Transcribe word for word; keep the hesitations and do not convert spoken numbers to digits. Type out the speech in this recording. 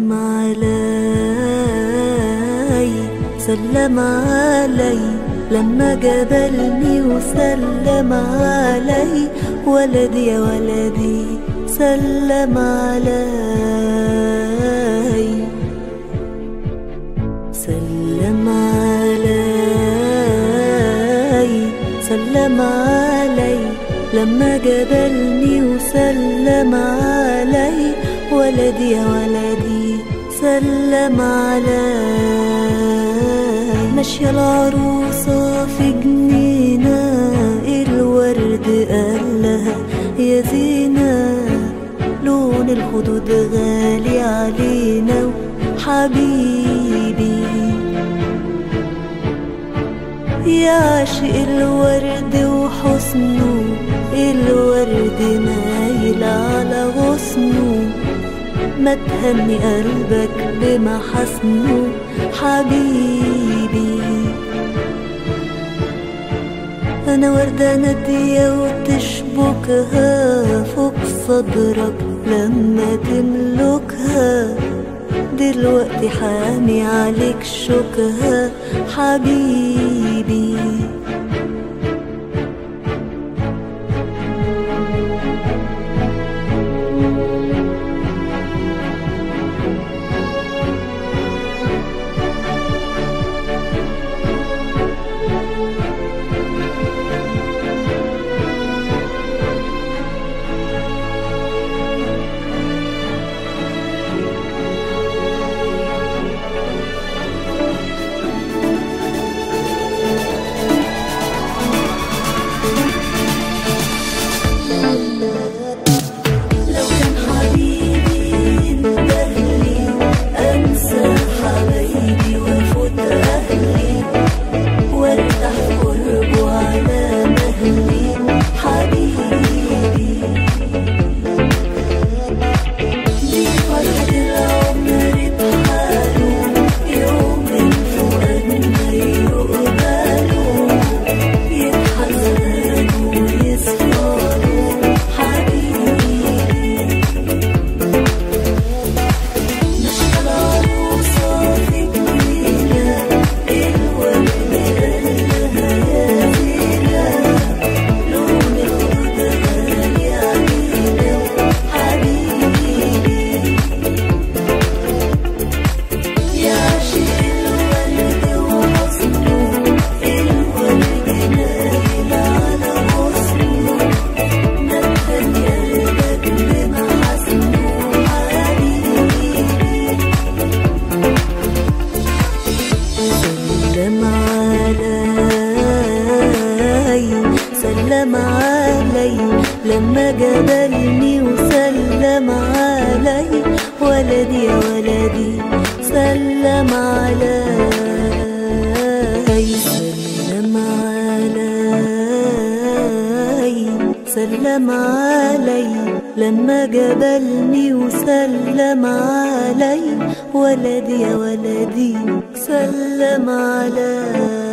سلم علي سلم علي لما جبلني وسلم علي ولدي يا ولدي سلم علي سلم علي سلم علي لما جبلني وسلم علي ولدي يا ولدي سلم علي. ماشية العروسة في جنينة الورد قالها يا زينة لون الخدود غالي علينا وحبيبي يا عاشق الورد وحسنه الورد مايل على غصنه ما تهني قلبك بمحاسنه حبيبي. أنا وردة نادية وتشبكها فوق صدرك لما تملكها دلوقتي حامي عليك شوكها حبيبي. سلم علي لما جبلني وسلم علي ولدي يا ولدي سلم علي سلم علي سلم علي لما جبلني وسلم علي ولدي يا ولدي سلم علي.